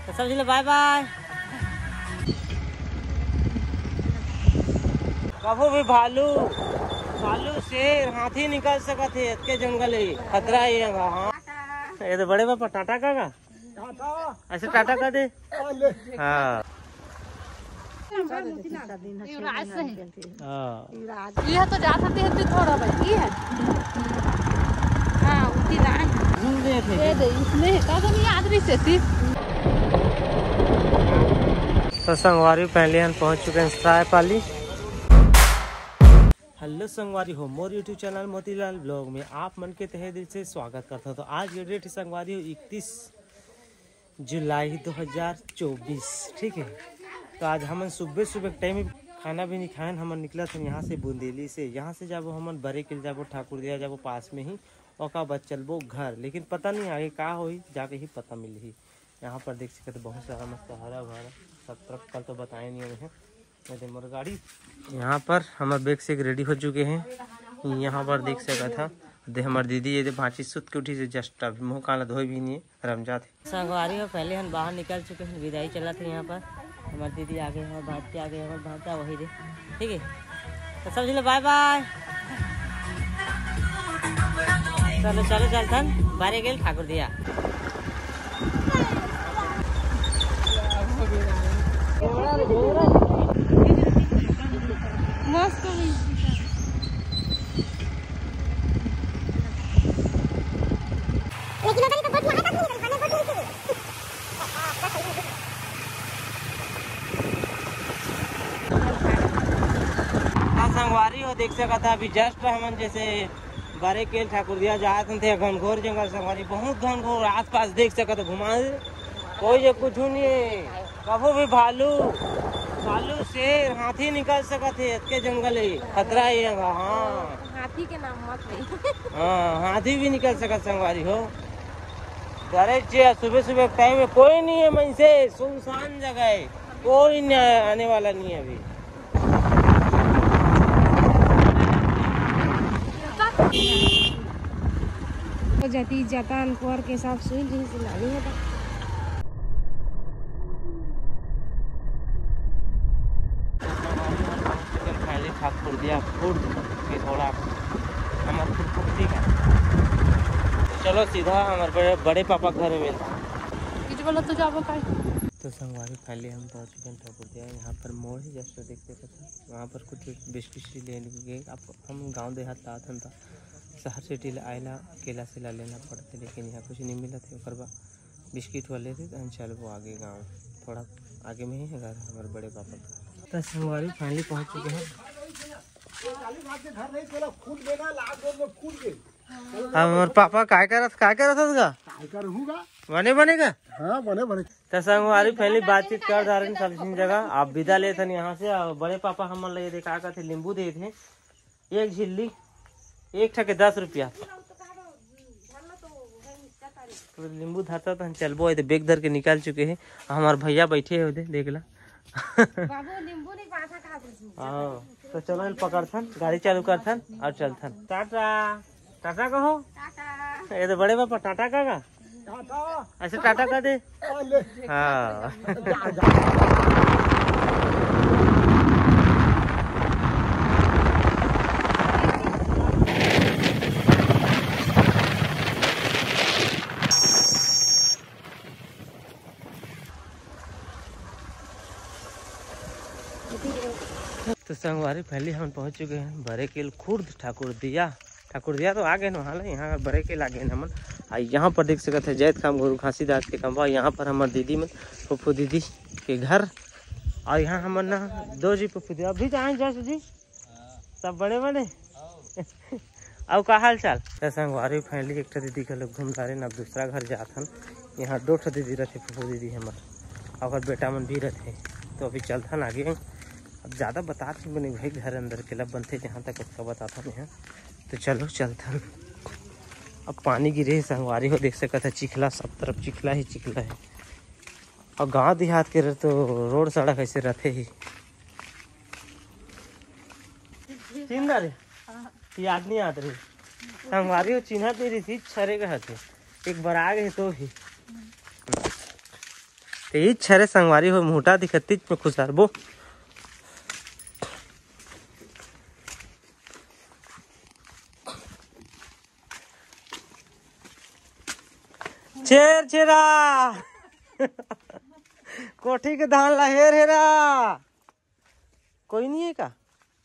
तो सब चलो बाय बाय। कभू भी भालू शेर हाथी निकल सकत है के जंगल है खतरा है यहाँ। हाँ ये तो बड़े पापा टाटा का ऐसे टाटा का दे। हाँ यह तो जा सकते हैं थोड़ा भाई है। हाँ उसी इसमें आदमी से थी। तो संगवारी पहले हम पहुंच चुके हैं सरायपाली। हेलो संगवारी हो मोर यूट्यूब चैनल मोतीलाल ब्लॉग में आप मन के तहे दिल से स्वागत करता हूँ। तो आज ये डेट संगवारी हो 31 जुलाई 2024 ठीक है। तो आज हम सुबह सुबह टाइम खाना भी नहीं खाए हम निकला थे यहाँ से बुंदेली से। यहाँ से जब हम बड़े किल जाबो ठाकुर दिया जाबो पास में ही और का बच चलबो घर, लेकिन पता नहीं आगे का हो जाके ही पता मिली। यहाँ पर देख सकते बहुत सारा मस्त हरा भरा सब तरफ कल तो बताए नहीं है मोर गाड़ी। यहाँ पर हमारे बैग से रेडी हो चुके हैं। यहाँ पर देख सका था दे हमारी दीदी ये भांची सुत के उठी से जस्ट अभी मुँह काला धोए भी नहीं है रमजा थे संगवारी में पहले हम बाहर निकल चुके हैं। विदाई चला थे यहाँ पर हमारी दीदी आगे हमारे भांजी आगे हमारे भांजा वही दे ठीक है। तो सब चलो बाय बाय। चलो चलो चलथन बारे गेल ठाकुर दिया। मस्त संगवारी हो देख सका था अभी जस्ट हम जैसे बारे केल ठाकुर दिया जाते थे घनघोर जंगल संगवारी बहुत घनघोर आस पास देख सका था घुमा कोई जो कुछ नहीं है। कभू भी भालू शेर हाथी निकल सकत है के जंगल है खतरा है यहाँ। हाँ हाथी के नाम मत नहीं। हाँ हाथी भी निकल सकत संगवारी हो। डरे चे सुबह सुबह टाइम में कोई नहीं है मन से सुनसान जगह है कोई नहीं आने वाला नहीं है अभी। जाती जाता अनपुर के हिसाब से लानी है। ठाकुर दिया खुर्द के थोड़ा हमारे खुर्द का चलो सीधा हमारे बड़े पापा घर में बोलो तो जाबो का। तो संगवारी पहले हम पहुँच चुके हैं ठाकुर दिया। यहाँ पर मोड़ ही जस्ट देखते थे वहाँ पर कुछ बिस्किट लेने गए। अब हम गांव देहात का था शहर सिटी आयला केला सेला लेना पड़ते लेकिन यहाँ कुछ नहीं मिला थे। और बिस्किट वाले थे तो हम चल वो आगे गाँव थोड़ा आगे में ही है घर हमारे बड़े पापा का। तो संगवारी फाइनली पहुँच चुके हैं। हमारे पापा काय करत बने बनेगा। हाँ बने तो संगवारी पहली बातचीत कर जा रहे सब जगह आप विदा ले थे यहाँ से। बड़े पापा हम लगे देखा थे नींबू दे थे एक झिल्ली एक ठके 10 रुपया। तो नींबू धरता तो हम चलबो बेग धर के निकाल चुके हैं। हमारे भैया बैठे होते देख ला। हाँ तो चलो पकड़थन गाड़ी चालू करथन और चलथन। टाटा टाटा कहो ये तो बड़े पापा टाटा का ऐसे टाटा का दे। हाँ तो संगवारी पहले हम पहुंच चुके हैं बड़े केल खुर्द ठाकुर दिया तो आ गए ना हाल यहाँ बड़े केल आ गए नमन। यहाँ पर देख सकते हैं जैत खाम गुरु घासीदास के खंबा। यहाँ पर हमारे दीदी में पप्पू दीदी के घर और यहाँ हम ना 2 जी पप्पू दीदी अभी जाए जैसे जी सब बड़े अब का हाल चाल। तो संगवारी फैमिली एक दीदी का लोग घूम रहे अब दूसरा घर जाथन। यहाँ 2 दीदी रहते पप्पू दीदी हमारे और बेटा मन भी रहते। तो अभी चलथन आगे अब ज़्यादा बता बने भाई घर अंदर के लब बनते जहाँ तक उसका बताता मैं। तो चलो चलता। अब पानी गिरे संगवारी हो देख सकता है चिखला सब तरफ चिखला है। और गांव देहात के तो रोड सड़क ऐसे रहते ही चिन्ह रे याद नहीं आते रही संगवारी हो चिन्ह नहीं रही थी छरे का एक बार आ गए तो ही तो ये छरे संगवारी हो मोटा दिखती में खुशारबो छेर छेरा कोठी के धान ला हेर हेरा कोई नहीं है का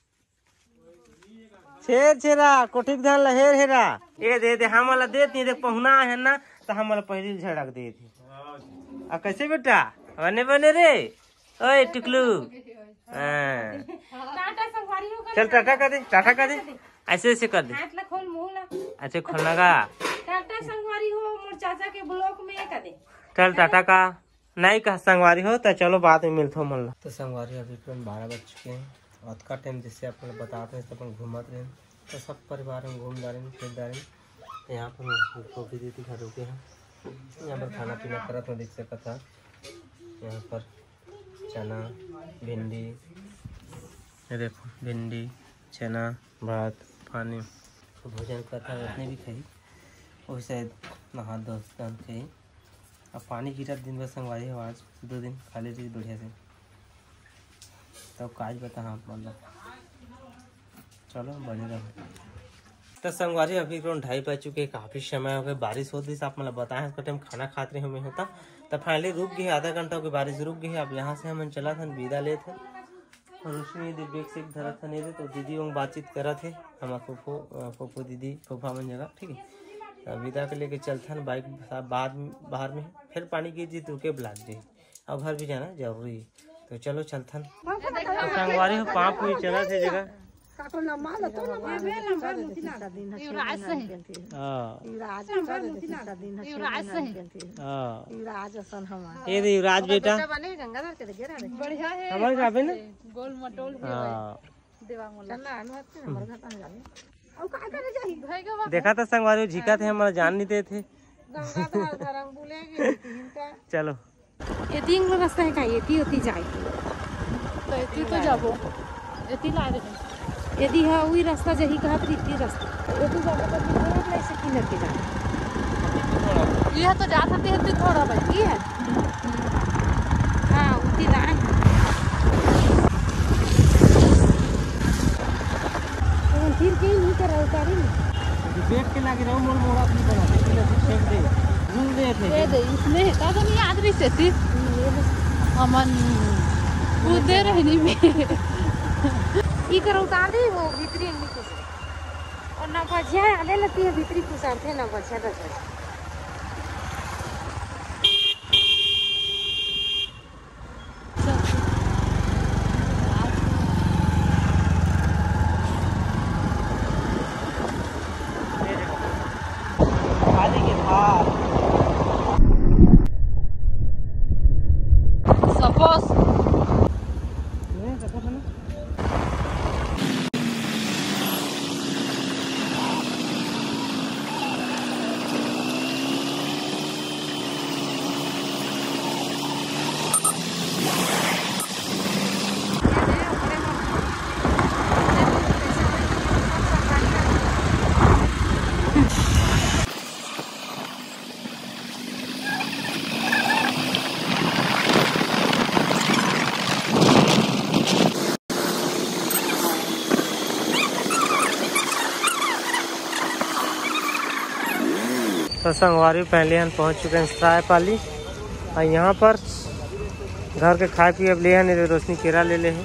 छेर छेरा कोठी के धान ला हेर हेरा ये दे हम वाला देती देख पहुना है ना तो हम वाला पहले झड़क दे थी आ कैसे बेटा बने बने रे ओए टिकलू चल टाटा कर दे ऐसे ऐसे कर दे अच्छा खोलना का चाचा के ब्लॉक में कर दे चल टाटा का नहीं कहा संगवारी हो तो चलो बाद में मिलते हो मन तो संगवारी अभी 12 बज चुके हैं और का टाइम जैसे आप लोग बताते हैं तो अपन घूमत रहे तो सब परिवार हम घूम जा रहे हैं फिर जा रहे हैं यहाँ पर कॉफी दीदी घर रुके हैं यहाँ पर खाना पीना करा तो देख सकता था यहाँ पर चना भिंडी देखो भिंडी चना भात पानी तो भोजन करता है उतने भी खाई और शायद नहा दोस्तन खाई अब पानी गिरा दिन भर संगवारी हो आज 2 दिन खा ली थी बढ़िया से तो काज बता हाँ मतलब चलो बने रहो तो संगवारी अभी 2:30 बज चुके काफ़ी समय हो गए बारिश होती आप मतलब बताएं इसका टाइम खाना खाते हमें होता तो फाइनली रुक गई आधा घंटा हो गया बारिश रुक गई अब यहाँ से हम चला था विदा ले थे और उसमें यदि बैग से धरा था नहीं थे तो दीदी वो बातचीत करा थे हमारे फूफो दीदी फूफा मन जगह ठीक है तो विदा के लेके चलता ना बाइक बाद बाहर में फिर पानी की जी रुके ब्लाक दे अब घर भी जाना जरूरी है तो चलो चलता तो संगवारी हो पाँव पूरी चला थे जगह ये युवराज बेटा हमारे का ना गोल मटोल देखा था संगवारी झिका थे हमारा जान नहीं देते थे चलो एती रास्ता है का एती होती जाए तो एती तो जाबो एती ला रे यदि है वही रास्ता जही कहा प्रीति रास्ता एती जाबो तो ऐसे किधर के जाए ये तो जा सकते हैं थोड़ा बाकी है हां उती लाए फिर कहीं नहीं कर रहा उतारी बैठ के लाके रहो मोड़ मोड़ा अपनी बना दे फेंक दे झूल दे इसमें का तो नहीं याद रही से थी अमन कूदे रहनी में ई कर उतार दे वो भीतरी निकल और ना बचिया आले लगती है भीतरी कुसारते ना बचिया तो तो संगवारी पहले हम पहुंच चुके हैं सरायपाली और यहाँ पर घर के खाए पिए अब ले हैं नहीं रोशनी केरा ले ले हैं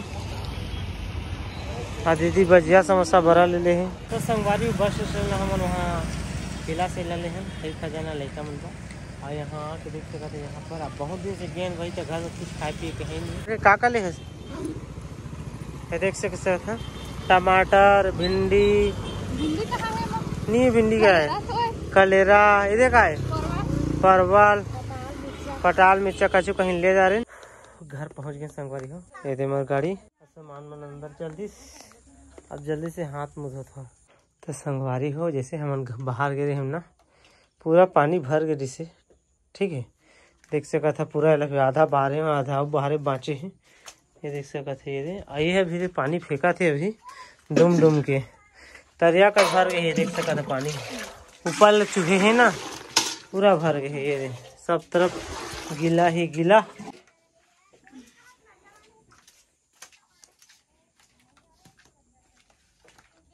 और दीदी भजिया समोसा बड़ा ले ले हैं तो संगवारी बस स्टैंड हम वहाँ किला से ले ले हैं खरीद खजाना लड़का मन का और यहाँ आके देख सकते थे यहाँ पर अब बहुत दिन से गेंद वही तो घर में कुछ खाए पिए कहीं नहीं काका ले है देख सकते थे टमाटर भिंडी नहीं भिंडी का है कलेरा इधर का है परवल पटाल मिर्चा कचू कहीं ले जा रहे घर पहुंच गए संगवारी हो ये मर गाड़ी सामान मन अंदर जल्दी अब जल्दी से हाथ मुँह धोता हूँ तो संगवारी हो जैसे हम बाहर गए हम ना पूरा पानी भर गए जिसे ठीक है देख सका था पूरा आधा बाहर है आधा बाहर बाँचे हैं ये देख सका था ये आई है अभी पानी फेंका थे अभी डूम डूम के तरिया का भर गए देख सका था पानी ऊपर चूहे हैं ना पूरा भर गए ये सब तरफ गीला ही गीला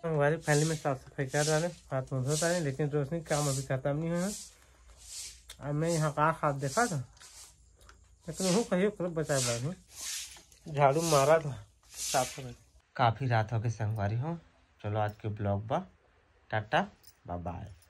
हमारी फैमिली में साफ सफाई कर रहे हैं, हाथ मुँह धोता है, लेकिन रोशनी काम अभी खत्म नहीं हुआ। अब मैं यहाँ का हाथ देखा था, लेकिन वो कहीं बचा बा झाड़ू मारा था साफ सफाई। काफ़ी रात हो गई संगवारी हो। चलो आज के ब्लॉग बा टाटा बाय बाय।